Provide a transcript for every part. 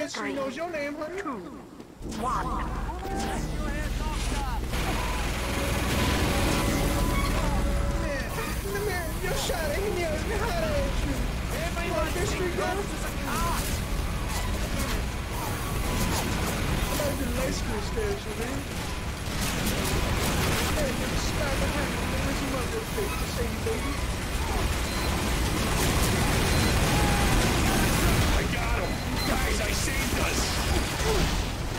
dispensary knows your name, honey. 2, 1. Man, your shot ain't here. Hot at you. You want this street girl? I'm about to light school statue, man. Hey, nigga, stop behind me. Where's your mother? Say, baby. I got him! Guys, I saved us!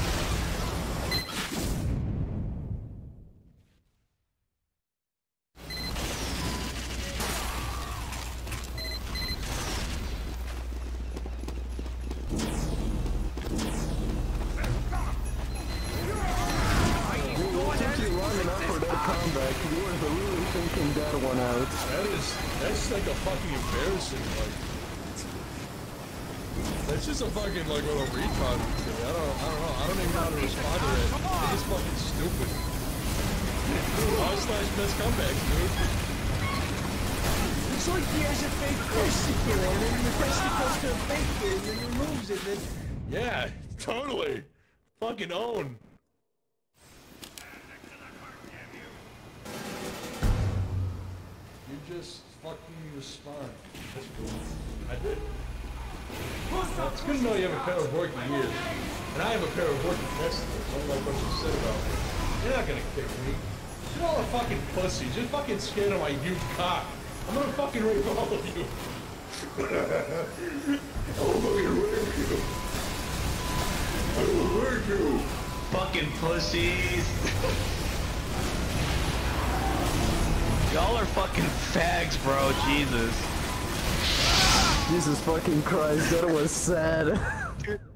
That's like a fucking embarrassing, like. That's just a fucking, like, little retard to me. I don't know. I don't even know how to respond to it. It's just fucking stupid. R/best comebacks, dude. It's like he has a fake testicle, and then the testicle to fake it, and then removes it, then... Yeah, totally. Fucking own. You just fucking respond. That's cool. I did. Well, it's good to know you have a pair of working ears. And I have a pair of working testicles. I don't like what you said about me. You're not gonna kick me. You're all a fucking pussy. Just fucking scared of my huge cock. I'm gonna fucking rape all of you. I'm fucking rape you. I will rape you. Fucking pussies. Y'all are fucking fags, bro. Jesus. Jesus fucking Christ, that was sad.